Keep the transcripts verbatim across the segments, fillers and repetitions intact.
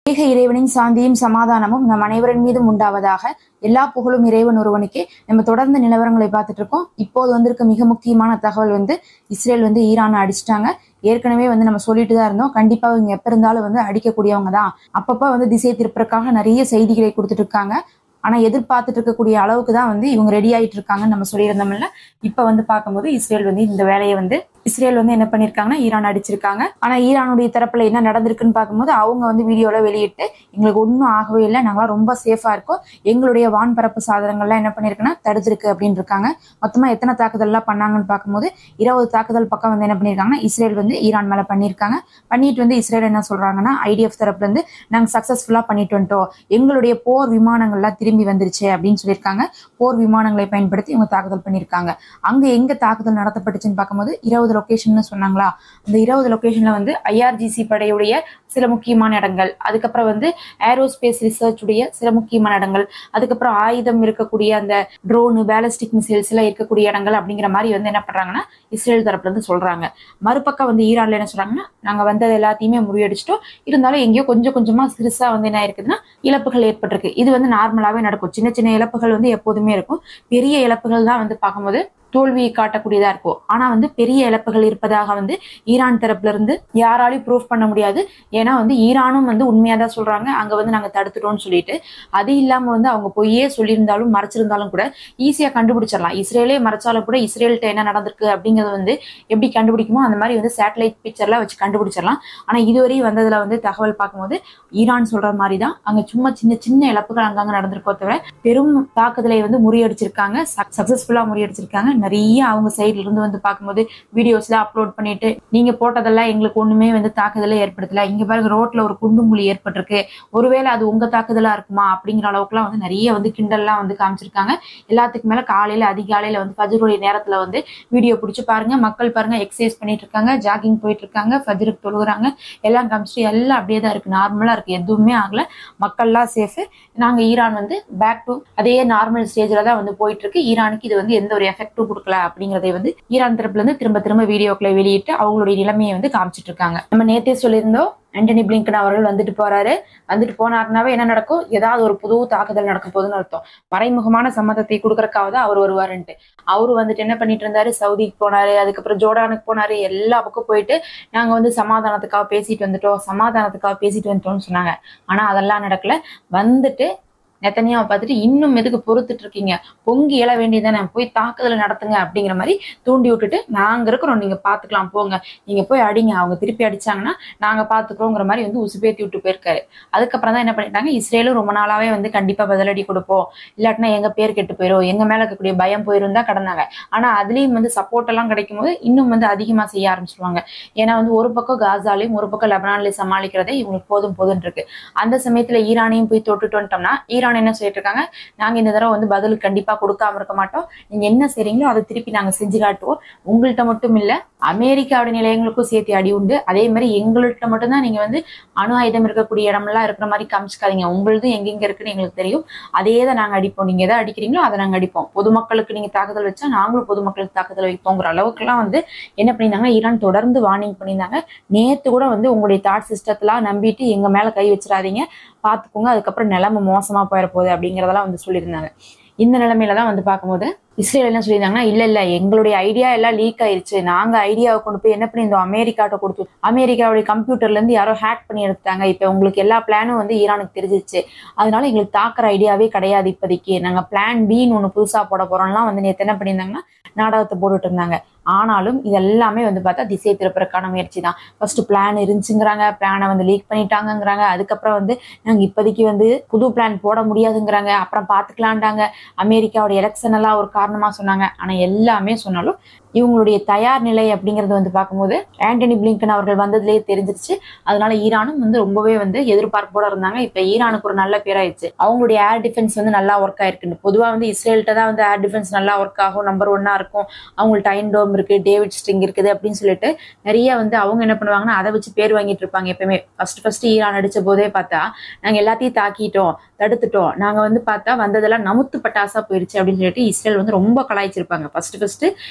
ஏக இறைவனின் சாந்தியும் சமாதானமும் நம் அனைவரின் மீதும் உண்டாவதாக. எல்லா புகழும் இறைவன் ஒருவனுக்கே. நம்ம தொடர்ந்து நிலவரங்களை பார்த்துட்டு இருக்கோம். இப்போது வந்திருக்க மிக முக்கியமான தகவல் வந்து இஸ்ரேல் வந்து ஈரானை அடிச்சிட்டாங்க. ஏற்கனவே வந்து நம்ம சொல்லிட்டு தான் இருந்தோம், கண்டிப்பா இவங்க எப்ப இருந்தாலும் வந்து அடிக்கக்கூடியவங்க தான். அப்பப்ப வந்து திசை திருப்பறதுக்காக நிறைய செய்திகளை கொடுத்துட்டு இருக்காங்க. ஆனா எதிர்பார்த்துட்டு இருக்கக்கூடிய அளவுக்கு தான் வந்து இவங்க ரெடி ஆயிட்டு இருக்காங்கன்னு நம்ம சொல்லியிருந்தோம்ல. இப்ப வந்து பார்க்கும்போது இஸ்ரேல் வந்து இந்த வேலையை வந்து இஸ்ரேல் வந்து என்ன பண்ணிருக்காங்கன்னா ஈரான் அடிச்சிருக்காங்க. ஆனா ஈரானுடைய தரப்புல என்ன நடந்திருக்குன்னு பார்க்கும்போது அவங்க வந்து வீடியோல வெளியிட்டு எங்களுக்கு ஒன்றும் ஆகவே இல்லை, நாங்களாம் ரொம்ப சேஃபா இருக்கோம், எங்களுடைய வான்பரப்பு சாதனங்கள்லாம் என்ன பண்ணிருக்குன்னா தடுத்திருக்கு அப்படின்னு இருக்காங்க. மொத்தமா எத்தனை தாக்குதல் எல்லாம் பண்ணாங்கன்னு பார்க்கும்போது இருபது தாக்குதல் பக்கம் வந்து என்ன பண்ணிருக்காங்கன்னா இஸ்ரேல் வந்து ஈரான் மேல பண்ணிருக்காங்க. பண்ணிட்டு வந்து இஸ்ரேல் என்ன சொல்றாங்கன்னா ஐடிஎஃப் தரப்புல இருந்து நாங்க சக்சஸ்ஃபுல்லா பண்ணிட்டு வந்துட்டோம், எங்களுடைய போர் விமானங்கள்லாம் திரும்பி வந்துருச்சு அப்படின்னு சொல்லியிருக்காங்க. போர் விமானங்களை பயன்படுத்தி இவங்க தாக்குதல் பண்ணிருக்காங்க. அங்க எங்க தாக்குதல் நடத்தப்பட்டுச்சுன்னு பார்க்கும்போது இருபது லொகேஷன் சொன்னாங்களா, அந்த இருபது லொகேஷன்ல வந்து ஐஆர்ஜிசி படையுடைய சில முக்கியமான இடங்கள், அதுக்கப்புறம் வந்து ஏரோஸ்பேஸ் ரிசர்ச் உடைய சில முக்கியமான இடங்கள், அதுக்கப்புறம் ஆயுதம் இருக்கக்கூடிய அந்த ட்ரோனு பேலிஸ்டிக் மிசைல்ஸ் எல்லாம் இருக்கக்கூடிய இடங்கள் அப்படிங்கிற மாதிரி வந்து என்ன பண்றாங்கன்னா இஸ்ரேல் தரப்புல இருந்து சொல்றாங்க. மறுபக்கம் வந்து ஈரான்ல என்ன சொல்றாங்கன்னா நாங்க வந்தது எல்லாத்தையுமே முறியடிச்சிட்டோம், இருந்தாலும் எங்கேயோ கொஞ்சம் கொஞ்சமா சிறுசா வந்து என்ன இருக்குதுன்னா இழப்புகள் ஏற்பட்டிருக்கு. இது வந்து நார்மலாவே நடக்கும். சின்ன சின்ன இழப்புகள் வந்து எப்போதுமே இருக்கும். பெரிய இழப்புகள் தான் வந்து பார்க்கும்போது தோல்வியை காட்டக்கூடியதா இருக்கும். ஆனா வந்து பெரிய இழப்புகள் இருப்பதாக வந்து ஈரான் தரப்புல இருந்து யாராலையும் ப்ரூஃப் பண்ண முடியாது. ஏன்னா வந்து ஈரானும் வந்து உண்மையா தான் சொல்றாங்க, அங்க வந்து நாங்க தடுத்துட்டோம்னு சொல்லிட்டு. அது இல்லாம வந்து அவங்க பொய்யே சொல்லியிருந்தாலும் மறைச்சிருந்தாலும் கூட ஈஸியா கண்டுபிடிச்சிடலாம். இஸ்ரேலே மறைச்சாலும் கூட இஸ்ரேல்கிட்ட என்ன நடந்திருக்கு அப்படிங்கறது வந்து எப்படி கண்டுபிடிக்குமோ அந்த மாதிரி வந்து சேட்டலைட் பிக்சர்லாம் வச்சு கண்டுபிடிச்சிடலாம். ஆனா இதுவரையும் வந்ததுல வந்து தகவல் பார்க்கும்போது ஈரான் சொல்ற மாதிரி தான் அங்க சும்மா சின்ன சின்ன இழப்புகள் அங்கங்க நடந்திருக்கோ தவிர பெரும் தாக்குதலை வந்து முறியடிச்சிருக்காங்க, சக்சஸ்ஃபுல்லா முறியடிச்சிருக்காங்க. நிறைய அவங்க சைட்ல இருந்து வந்து பார்க்கும்போது வீடியோஸ்ல அப்லோட் பண்ணிட்டு நீங்க போட்டதெல்லாம் எங்களுக்கு ஒண்ணுமே வந்து தாக்குதலை ஏற்படுத்தல, இங்க பாருங்க ரோட்ல ஒரு குண்டுங்குழி ஏற்பட்டிருக்கு, ஒருவேளை அது உங்க தாக்குதலா இருக்குமா அப்படிங்கிற அளவுக்கு எல்லாம் வந்து நிறைய வந்து கிண்டல்லாம் வந்து காமிச்சிருக்காங்க. எல்லாத்துக்கு மேல காலையில அதிகாலையில வந்து ஃபஜ்ருடைய நேரத்துல வந்து வீடியோ பிடிச்சு பாருங்க, மக்கள் பாருங்க எக்ஸசைஸ் பண்ணிட்டு இருக்காங்க, ஜாகிங் போயிட்டு இருக்காங்க, ஃபஜ்ருக்கு தொழுகிறாங்க, எல்லாம் காமிச்சிட்டு எல்லாம் அப்படியே தான் இருக்கு, நார்மலா இருக்கு, எதுவுமே ஆகல, மக்கள்லாம் சேஃப். நாங்க ஈரான் வந்து பேக் டு அதே நார்மல் ஸ்டேஜ்ல தான் வந்து போயிட்டு இருக்கு, ஈரானுக்கு இது வந்து எந்த ஒரு எஃபெக்டும் கொடுக்கல அப்படிங்கறதை வந்து ஈரான் தரப்புல இருந்து திரும்ப திரும்ப வீடியோக்களை வெளியிட்டு அவங்களுடைய நிலைமையை வந்து காமிச்சிட்டு இருக்காங்க. நம்ம நேத்தே சொல்லியிருந்தோம் ஆண்டனி பிளிங்கன் அவர்கள் வந்துட்டு போறாரு, வந்துட்டு போனாருனாவே என்ன நடக்கும், ஏதாவது ஒரு புது தாக்குதல் நடக்க போகுதுன்னு அர்த்தம். மறைமுகமான சம்மதத்தை கொடுக்கறக்காக தான் அவர் வருவாருன்ட்டு. அவரு வந்துட்டு என்ன பண்ணிட்டு இருந்தாரு, சவுதிக்கு போனாரு, அதுக்கப்புறம் ஜோர்டானுக்கு போனாரு, எல்லா பக்கம் போயிட்டு நாங்க வந்து சமாதானத்துக்காக பேசிட்டு வந்துட்டோம் சமாதானத்துக்காக பேசிட்டு வந்துட்டோம்னு சொன்னாங்க. ஆனா அதெல்லாம் நடக்கல. வந்துட்டு நெத்தனியாவை பார்த்துட்டு இன்னும் எதுக்கு பொறுத்துட்டு இருக்கீங்க, பொங்கி எழ வேண்டியதானே, போய் தாக்குதல் நடத்துங்க அப்படிங்கிற மாதிரி தூண்டி விட்டுட்டு நாங்க இருக்கிறோம், நீங்க பாத்துக்கலாம் போங்க, நீங்க போய் அடிங்க, அவங்க திருப்பி அடிச்சாங்கன்னா நாங்க பாத்துக்கிறோங்கிற மாதிரி வந்து உசுப்பேத்தி விட்டு போயிருக்காரு. அதுக்கப்புறம் தான் என்ன பண்ணிட்டாங்க, இஸ்ரேலும் ரொம்ப நாளாவே வந்து கண்டிப்பா பதிலடி கொடுப்போம், இல்லாட்டினா எங்க பேர் கெட்டு போயிடும், எங்க மேல இருக்கக்கூடிய பயம் போயிரும் தான் கடந்தாங்க. ஆனா அதுலயும் வந்து சப்போர்ட் எல்லாம் கிடைக்கும் போது இன்னும் வந்து அதிகமா செய்ய ஆரம்பிச்சிருவாங்க. ஏன்னா வந்து ஒரு பக்கம் காசாலையும் ஒரு பக்கம் லெபனான்லயும் சமாளிக்கிறதே இவங்களுக்கு போதும் போதுன்னு இருக்கு. அந்த சமயத்துல ஈரானையும் போய் தொட்டுட்டு வந்துட்டோம்னா ஈரான் என்ன சொல்லிட்டு இருக்காங்க, நாங்க இந்த தடவை வந்து பதில் கண்டிப்பா கொடுக்காம இருக்க மாட்டோம், நீங்க என்ன செய்றீங்களோ அதை திருப்பி நாங்க செஞ்சு காட்டுவோம், உங்கள்கிட்ட மட்டும் இல்ல அமெரிக்காவுடைய நிலையங்களுக்கும் சேர்த்து அடி உண்டு, அதே மாதிரி எங்கள்கிட்ட மட்டும்தான் நீங்க வந்து அணு ஆயுதம் இருக்கக்கூடிய இடமெல்லாம் இருக்கிற மாதிரி காமிச்சுக்காதீங்க, உங்களதும் எங்கெங்க இருக்குன்னு எங்களுக்கு தெரியும், அதே தான் நாங்க அடிப்போம், நீங்க எதை அடிக்கிறீங்களோ அதை நாங்க அடிப்போம், பொதுமக்களுக்கு நீங்க தாக்குதல் வச்சா நாங்களும் பொதுமக்களுக்கு தாக்குதல் வைப்போங்கிற அளவுக்கு எல்லாம் வந்து என்ன பண்ணியிருந்தாங்க, ஈரான் தொடர்ந்து வார்னிங் பண்ணியிருந்தாங்க. நேத்து கூட வந்து உங்களுடைய தாட் சிஸ்டத்தெல்லாம் நம்பிட்டு எங்க மேல கை வச்சிடாதீங்க, பாத்துக்கோங்க, அதுக்கப்புறம் நிலைமை மோசமா போயிட போகுது அப்படிங்கறதெல்லாம் வந்து சொல்லியிருந்தாங்க. இந்த நிலைமையில தான் வந்து பார்க்கும்போது இஸ்ரேல் என்ன சொல்லியிருந்தாங்கன்னா, இல்ல இல்ல எங்களுடைய ஐடியா எல்லாம் லீக் ஆயிருச்சு, நாங்க ஐடியாவை கொண்டு போய் என்ன பண்ணியிருந்தோம் அமெரிக்காட்ட கொடுத்து, அமெரிக்காவுடைய கம்ப்யூட்டர்ல இருந்து யாரோ ஹேக் பண்ணி எடுத்தாங்க, இப்ப உங்களுக்கு எல்லா பிளானும் வந்து ஈரானுக்கு தெரிஞ்சிச்சு, அதனால எங்களுக்கு தாக்குற ஐடியாவே கிடையாது, இப்போதைக்கு நாங்க பிளான் பின்னு ஒண்ணு புதுசா போட போறோம்லாம் வந்து நேற்று என்ன பண்ணியிருந்தாங்கன்னா நாடகத்தை போட்டுட்டு இருந்தாங்க. ஆனாலும் இது எல்லாமே வந்து பார்த்தா திசை திருப்பறக்கான முயற்சி தான். ஃபர்ஸ்ட் பிளான் இருந்துச்சுங்கிறாங்க, பிளானை வந்து லீக் பண்ணிட்டாங்கிறாங்க, அதுக்கப்புறம் வந்து நாங்க இப்போதைக்கு வந்து புது பிளான் போட முடியாதுங்கிறாங்க, அப்புறம் பாத்துக்கலான்டாங்க, அமெரிக்காவோட எலெக்ஷன் எல்லாம் ஒரு காரணமா சொன்னாங்க. ஆனா எல்லாமே சொன்னாலும் இவங்களுடைய தயார் நிலை அப்படிங்கறது வந்து பார்க்கும்போது ஆண்டனி பிளிங்கன் அவர்கள் வந்ததுலேயே தெரிஞ்சிருச்சு. அதனால ஈரானும் வந்து ரொம்பவே வந்து எதிர்பார்ப்போட இருந்தாங்க. இப்ப ஈரானுக்கு ஒரு நல்ல பேராயிடுச்சு, அவங்களுடைய ஏர் டிஃபென்ஸ் வந்து நல்லா ஒர்க் ஆயிருக்கு. பொதுவா வந்து இஸ்ரேல்கிட்ட தான் வந்து ஏர் டிஃபென்ஸ் நல்லா ஒர்க் ஆகும், நம்பர் ஒன்னா இருக்கும், அவங்கள்ட்ட அயன் டோம் இருக்கு, டேவிட் ஸ்ட்ரிங் இருக்குது அப்படின்னு சொல்லிட்டு நிறைய வந்து அவங்க என்ன பண்ணுவாங்கன்னா அதை வச்சு பேர் வாங்கிட்டு இருப்பாங்க. எப்பயுமே ஃபர்ஸ்ட் ஃபர்ஸ்ட் ஈரான் அடிச்ச போதே பார்த்தா நாங்க எல்லாத்தையும் தாக்கிட்டோம், தடுத்துட்டோம், நாங்க வந்து பார்த்தா வந்ததெல்லாம் நமுத்து பட்டாசா போயிருச்சு அப்படின்னு சொல்லிட்டு இஸ்ரேல் வந்து ரொம்ப கலாய்ச்சிருப்பாங்க. ஃபர்ஸ்ட் ஃபர்ஸ்ட் ஈரான்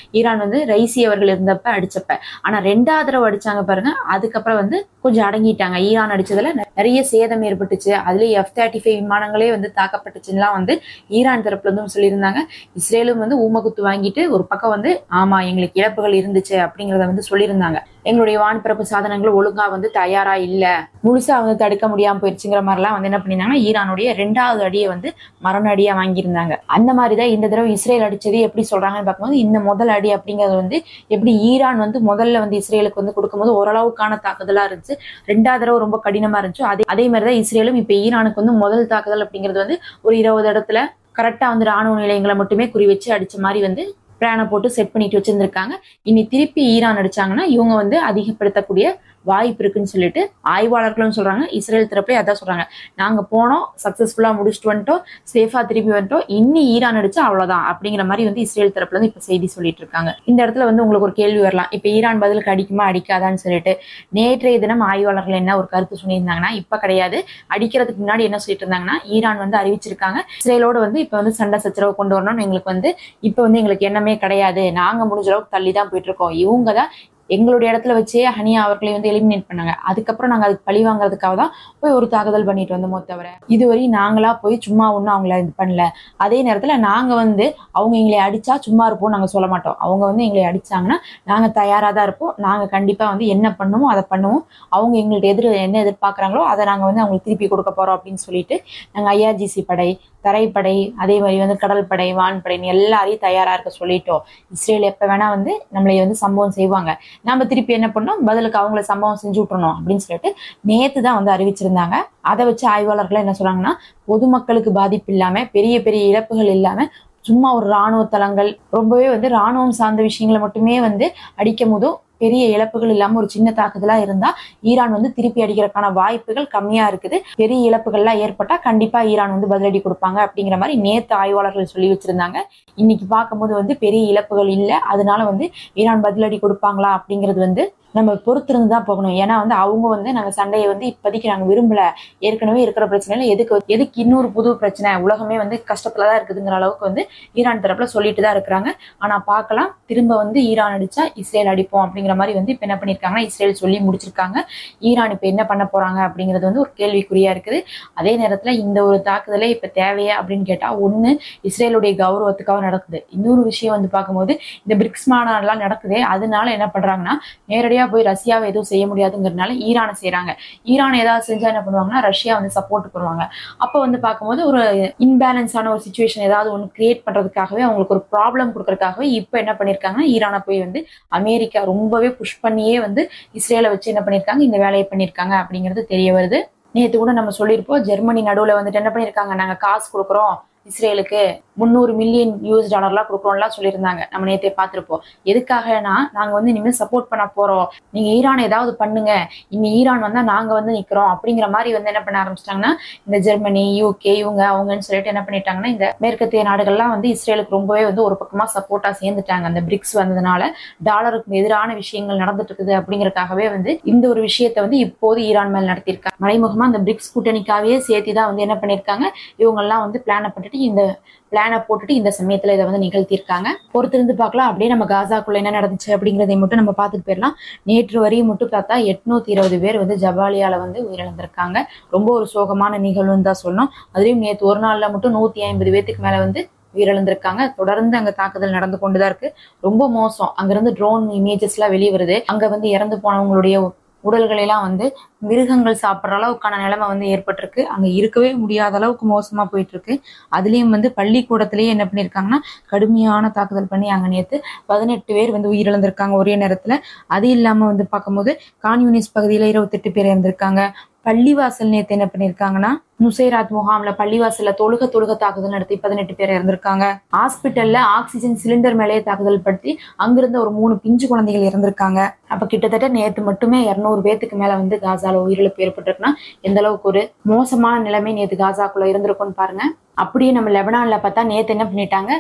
வந்து ரைசி அவர்கள் இருந்தப்ப அடிச்சப்ப. ஆனா ரெண்டாவது தடவை அடிச்சாங்க பாருங்க, அதுக்கப்புறம் வந்து கொஞ்சம் அடங்கிட்டாங்க. ஈரான் அடிச்சதுல நிறைய சேதம் ஏற்பட்டுச்சு, அதுலயே எஃப் தேர்ட்டி ஃபைவ் விமானங்களே வந்து தாக்கப்பட்டுச்சுலாம் வந்து ஈரான் தரப்புல இருந்து சொல்லியிருந்தாங்க. இஸ்ரேலும் வந்து ஊமகுத்து வாங்கிட்டு ஒரு பக்கம் வந்து ஆமா எங்களுக்கு இழப்புகள் இருந்துச்சு அப்படிங்கிறத வந்து சொல்லியிருந்தாங்க. எங்களுடைய வான்பரப்பு சாதனங்கள் ஒழுங்கா வந்து தயாரா இல்ல, முழுசா வந்து தடுக்க முடியாம போயிடுச்சுங்கிற மாதிரிலாம் வந்து என்ன பண்ணிருந்தாங்கன்னா ஈரானுடைய ரெண்டாவது அடியை வந்து மரண அடியா வாங்கியிருந்தாங்க. அந்த மாதிரிதான் இந்த தடவை இஸ்ரேல் அடிச்சது எப்படி சொல்றாங்கன்னு பார்க்கும்போது, இந்த முதல் அடி அப்படிங்கிறது வந்து எப்படி ஈரான் வந்து முதல்ல வந்து இஸ்ரேலுக்கு வந்து கொடுக்கும்போது ஓரளவுக்கான தாக்குதலா இருந்துச்சு, ரெண்டாவது தடவை ரொம்ப கடினமா இருந்துச்சு. அதே அதே மாதிரிதான் இஸ்ரேலும் இப்ப ஈரானுக்கு வந்து முதல் தாக்குதல் அப்படிங்கிறது வந்து ஒரு இருபது இடத்துல கரெக்டா வந்து ராணுவ நிலையங்களை மட்டுமே குறி வச்சு அடிச்ச மாதிரி வந்து பிளானை போட்டு செட் பண்ணிட்டு வச்சிருந்திருக்காங்க. இனி திருப்பி ஈரான் அடிச்சாங்கன்னா இவங்க வந்து அதிகப்படுத்தக்கூடிய வாய்ப்பு இருக்குன்னு சொல்லிட்டு ஆய்வாளர்களும் சொல்றாங்க. இஸ்ரேல் தரப்புல அதான் சொல்றாங்க, நாங்க போனோம் சக்சஸ்ஃபுல்லா முடிச்சுட்டு வந்துட்டோம், சேஃபா திருப்பி வந்துட்டோம், இன்னி ஈரான் அடிச்சா அவ்வளவுதான் அப்படிங்கிற மாதிரி வந்து இஸ்ரேல் தரப்புல இருந்து இப்ப செய்தி சொல்லிட்டு இருக்காங்க. இந்த இடத்துல வந்து உங்களுக்கு ஒரு கேள்வி வரலாம், இப்ப ஈரான் பதிலுக்கு அடிக்குமா அடிக்காதான்னு சொல்லிட்டு. நேற்றைய தினம் ஆய்வாளர்கள் என்ன ஒரு கருத்து சொல்லியிருந்தாங்கன்னா, இப்ப கிடையாது, அடிக்கிறதுக்கு முன்னாடி என்ன சொல்லிட்டு இருந்தாங்கன்னா, ஈரான் வந்து அறிவிச்சிருக்காங்க இஸ்ரேலோட வந்து இப்ப வந்து சண்டை சச்சரவு கொண்டு வரணும்னு எங்களுக்கு வந்து இப்ப வந்து எங்களுக்கு எண்ணமே கிடையாது, நாங்க முடிஞ்ச அளவுக்கு தள்ளி தான் போயிட்டு இருக்கோம், இவங்க தான் எங்களுடைய இடத்துல வச்சே ஹனியா அவர்களை வந்து எலிமினேட் பண்ணாங்க, அதுக்கப்புறம் நாங்க அதுக்கு பழி வாங்குறதுக்காக தான் போய் ஒரு தாக்குதல் பண்ணிட்டு வந்தோமோ தவிர இதுவரை நாங்களா போய் சும்மா ஒன்றும் அவங்கள இது பண்ணல. அதே நேரத்துல நாங்க வந்து அவங்க எங்களை அடிச்சா சும்மா இருப்போம் நாங்க சொல்ல மாட்டோம், அவங்க வந்து எங்களை அடிச்சாங்கன்னா நாங்க தயாரா தான் இருப்போம், நாங்க கண்டிப்பா வந்து என்ன பண்ணுமோ அதை பண்ணுவோம், அவங்க எங்கள்ட்ட எதிர் என்ன எதிர்பார்க்கறாங்களோ அதை நாங்க வந்து அவங்களுக்கு திருப்பி கொடுக்க போறோம் அப்படின்னு சொல்லிட்டு நாங்க ஐஆர்ஜிசி படை, தரைப்படை, அதே மாதிரி வந்து கடல் படை, வான்படைன்னு எல்லாரையும் தயாரா இருக்க சொல்லிட்டோம். இஸ்ரேல் எப்ப வேணா வந்து நம்மளை வந்து சம்பவம் செய்வாங்க, நம்ம திருப்பி என்ன பண்ணோம் பதிலுக்கு அவங்கள சம்பவம் செஞ்சு விட்டுறணும் அப்படின்னு சொல்லிட்டு நேத்து தான் வந்து அறிவிச்சிருந்தாங்க. அதை வச்சு ஆய்வாளர்கள் என்ன சொல்றாங்கன்னா, பொதுமக்களுக்கு பாதிப்பு இல்லாம பெரிய பெரிய இழப்புகள் இல்லாம சும்மா ஒரு ராணுவ தளங்கள் ரொம்பவே வந்து ராணுவம் சார்ந்த விஷயங்களை மட்டுமே வந்து அடிக்கும் போதும் பெரிய இழப்புகள் இல்லாம ஒரு சின்ன தாக்குதலா இருந்தா ஈரான் வந்து திருப்பி அடிக்கிறதுக்கான வாய்ப்புகள் கம்மியா இருக்குது, பெரிய இழப்புகள்லாம் ஏற்பட்டா கண்டிப்பா ஈரான் வந்து பதிலடி கொடுப்பாங்க அப்படிங்கிற மாதிரி நேத்து ஆய்வாளர்கள் சொல்லி வச்சிருந்தாங்க. இன்னைக்கு பார்க்கும்போது வந்து பெரிய இழப்புகள் இல்லை, அதனால வந்து ஈரான் பதிலடி கொடுப்பாங்களா அப்படிங்கிறது வந்து நம்ம பொறுத்திருந்து தான் போகணும். ஏன்னா வந்து அவங்க வந்து நாங்க சண்டையை வந்து இப்போதைக்கு நாங்க விரும்பல, ஏற்கனவே இருக்கிற பிரச்சனையில எதுக்கு எதுக்கு இன்னொரு புது பிரச்சனை, உலகமே வந்து கஷ்டத்துலதான் இருக்குதுங்கிற அளவுக்கு வந்து ஈரான் தரப்புல சொல்லிட்டு தான் இருக்கிறாங்க. ஆனா பார்க்கலாம், திரும்ப வந்து ஈரான் அடிச்சா இஸ்ரேல் அடிப்போம் அப்படிங்கிற மாதிரி வந்து இப்ப என்ன பண்ணிருக்காங்கன்னா இஸ்ரேல் சொல்லி முடிச்சிருக்காங்க. ஈரான் இப்ப என்ன பண்ண போறாங்க அப்படிங்கிறது வந்து ஒரு கேள்விக்குறியா இருக்குது. அதே நேரத்துல இந்த ஒரு தாக்குதலே இப்ப தேவையா அப்படின்னு கேட்டா, ஒண்ணு இஸ்ரேலுடைய கௌரவத்துக்காக நடக்குது, இன்னொரு விஷயம் வந்து பார்க்கும்போது இந்த பிரிக்ஸ் மாநாடுலாம் நடக்குது, அதனால என்ன பண்றாங்கன்னா நேரடியா போய் ரஷ்யாவை எதுவும் செய்ய முடியாதுங்கிறதுனால ஈரானை செய்யறாங்க. ஈரான் ஏதாவது செஞ்சா என்ன பண்ணுவாங்கன்னா ரஷ்யா வந்து சப்போர்ட் பண்ணுவாங்க. அப்ப வந்து பார்க்கும்போது ஒரு இன்பேலன்ஸான ஒரு சிச்சுவேஷன் ஏதாவது ஒன்று கிரியேட் பண்றதுக்காகவே, அவங்களுக்கு ஒரு ப்ராப்ளம் கொடுக்கறதுக்காகவே இப்ப என்ன பண்ணிருக்காங்கன்னா ஈரானை போய் வந்து அமெரிக்கா ரொம்பவே புஷ் பண்ணியே வந்து இஸ்ரேலை வச்சு என்ன பண்ணிருக்காங்க இந்த வேலையை பண்ணிருக்காங்க அப்படிங்கிறது தெரிய வருது. நேற்று கூட நம்ம சொல்லியிருப்போம், ஜெர்மனி நடுவுல வந்துட்டு என்ன பண்ணிருக்காங்க, நாங்க காசு கொடுக்குறோம் இஸ்ரேலுக்கு முந்நூறு மில்லியன் யூஎஸ் டாலர்லாம் கொடுக்குறோம்லாம் சொல்லியிருந்தாங்க. நம்ம நேற்றே பார்த்துருப்போம். எதுக்காகனா நாங்க வந்து இனிமேல் சப்போர்ட் பண்ண போறோம், நீங்க ஈரான் ஏதாவது பண்ணுங்க, இனி ஈரான் வந்தா நாங்க வந்து நிக்கிறோம் அப்படிங்கிற மாதிரி வந்து என்ன பண்ண ஆரம்பிச்சிட்டாங்கன்னா இந்த ஜெர்மனி, யூகே, இவங்க அவங்கன்னு சொல்லிட்டு என்ன பண்ணிட்டாங்கன்னா இந்த மேற்கத்திய நாடுகள்லாம் வந்து இஸ்ரேலுக்கு ரொம்பவே வந்து ஒரு பக்கமா சப்போர்ட்டா சேர்ந்துட்டாங்க. அந்த பிரிக்ஸ் வந்ததுனால டாலருக்கு எதிரான விஷயங்கள் நடந்துட்டு இருக்குது அப்படிங்கறதுக்காகவே வந்து இந்த ஒரு விஷயத்த வந்து இப்போது ஈரான் மேல் நடத்திருக்காங்க. மறைமுகமா அந்த பிரிக்ஸ் கூட்டணிக்காவே சேர்த்துதான் வந்து என்ன பண்ணிருக்காங்க, இவங்க எல்லாம் வந்து பிளான பண்ணிட்டு இந்த பிளானை போட்டுட்டு இந்த சமயத்துல இதை வந்து நிகழ்த்திருக்காங்க. பொறுத்திருந்து பார்க்கலாம். அப்படியே நம்ம காசாக்குள்ள என்ன நடந்துச்சு அப்படிங்கறதை மட்டும் நம்ம பார்த்துட்டு போயிடலாம். நேற்று வரையும் மட்டும் பார்த்தா எட்நூத்தி இருபது பேர் வந்து ஜபாலியால வந்து உயிரிழந்திருக்காங்க. ரொம்ப ஒரு சோகமான நிகழ்வுன்னு தான் சொல்லணும். அதுலயும் நேற்று ஒரு நாள்ல மட்டும் நூத்தி ஐம்பது பேத்துக்கு மேல வந்து உயிரிழந்திருக்காங்க. தொடர்ந்து அங்க தாக்குதல் நடந்து கொண்டுதான் இருக்கு. ரொம்ப மோசம். அங்கிருந்து ட்ரோன் இமேஜஸ் எல்லாம் வெளியே வருது. அங்க வந்து இறந்து போனவங்களுடைய உடல்களை எல்லாம் வந்து மிருகங்கள் சாப்பிட்ற அளவுக்கான நிலைமை வந்து ஏற்பட்டிருக்கு. அங்க இருக்கவே முடியாத அளவுக்கு மோசமா போயிட்டு இருக்கு. அதுலயும் வந்து பள்ளிக்கூடத்திலேயே என்ன பண்ணிருக்காங்கன்னா கடுமையான தாக்குதல் பண்ணி அங்க நேத்து பதினெட்டு பேர் வந்து உயிரிழந்திருக்காங்க ஒரே நேரத்துல. அது இல்லாம வந்து பார்க்கும்போது கான்யூனிஸ் பகுதியில இருபத்தெட்டு பேர் இறந்திருக்காங்க. பள்ளிவாசல் நேத்து என்ன பண்ணிருக்காங்கன்னா நுசைராத் முகாம்ல பள்ளிவாசல்ல தொழுக தொழுக தாக்குதல் நடத்தி பதினெட்டு பேர் இறந்திருக்காங்க. ஹாஸ்பிட்டல்ல ஆக்சிஜன் சிலிண்டர் மேலேயே தாக்குதல் படுத்தி அங்கிருந்த ஒரு மூணு பிஞ்சு குழந்தைகள் இறந்திருக்காங்க. அப்ப கிட்டத்தட்ட நேத்து மட்டுமே இருநூறு பேத்துக்கு மேல வந்து காசால உயிரிழப்பு ஏற்பட்டிருக்குன்னா எந்த அளவுக்கு ஒரு மோசமான நிலைமை நேத்து காசாக்குள்ள இருந்திருக்கும்னு பாருங்க. அப்படியே நம்ம லெபனான்ல பார்த்தா நேத்து என்ன பண்ணிட்டாங்க,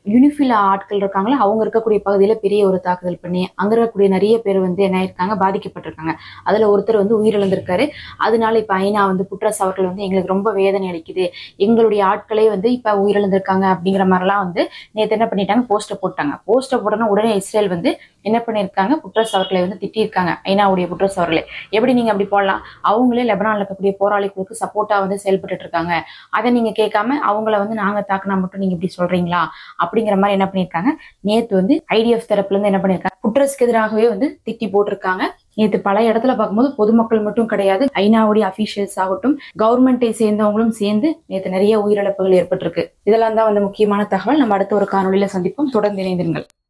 யூனிஃபில் ஆட்கள் இருக்காங்களா, அவங்க இருக்கக்கூடிய பகுதியில பெரிய ஒரு தாக்குதல் பண்ணி அங்க இருக்கக்கூடிய நிறைய பேர் வந்து என்ன ஆயிருக்காங்க, பாதிக்கப்பட்டிருக்காங்க. அதுல ஒருத்தர் வந்து உயிரிழந்திருக்காரு. அதனால இப்ப ஐநா வந்து புட்ரஸ் அவர்கள் வந்து எங்களுக்கு ரொம்ப வேதனை அளிக்குது, எங்களுடைய ஆட்களே வந்து இப்ப உயிரிழந்திருக்காங்க அப்படிங்கிற மாதிரிலாம் வந்து நேற்று என்ன பண்ணிட்டாங்க, போஸ்டர் போட்டாங்க. போஸ்டர் போட்டோன்னா உடனே இஸ்ரேல் வந்து என்ன பண்ணியிருக்காங்க, புட்ரஸ் அவர்களை வந்து திட்டியிருக்காங்க. ஐநாவுடைய புட்ரஸ் அவர்களே, எப்படி நீங்க அப்படி போடலாம், அவங்களே லெபனான்ல இருக்கக்கூடிய போராளிகளுக்கு சப்போர்ட்டா வந்து செயல்பட்டு இருக்காங்க, அதை நீங்க கேட்காம அவங்கள வந்து நாங்க தாக்குனா மட்டும் நீங்க இப்படி சொல்றீங்களா அப்படிங்கிற மாதிரி என்ன பண்ணியிருக்காங்க. நேற்று வந்து ஐடிஎஃப் தரப்புல இருந்து என்ன பண்ணியிருக்காங்க, புட்ரஸ்க்கு எதிராகவே வந்து திட்டி போட்டிருக்காங்க. நேற்று பல இடத்துல பார்க்கும்போது பொதுமக்கள் மட்டும் கிடையாது, ஐநாவுடைய அபிஷியல்ஸ் ஆகட்டும், கவர்மெண்ட்டை சேர்ந்தவங்களும் சேர்ந்து நேற்று நிறைய உயிரிழப்புகள் ஏற்பட்டிருக்கு. இதெல்லாம் தான் வந்து முக்கியமான தகவல். நம்ம அடுத்த ஒரு காணொலியில சந்திப்போம். தொடர்ந்து இணைந்திருங்கள்.